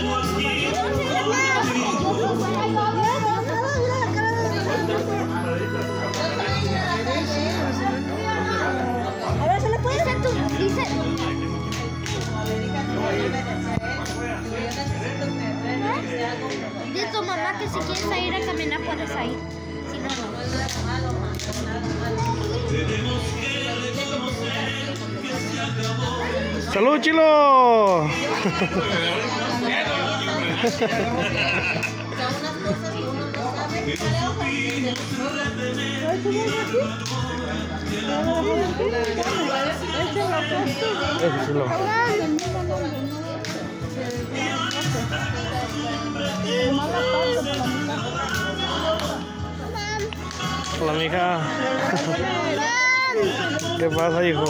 A ver, ¿se le puede hacer tu? Dice. Dice tu mamá que si quieres ir a caminar puedes ir. Si no, no. ¡Salud, Chilo! Hola, mija. ¿Qué pasa, hijo?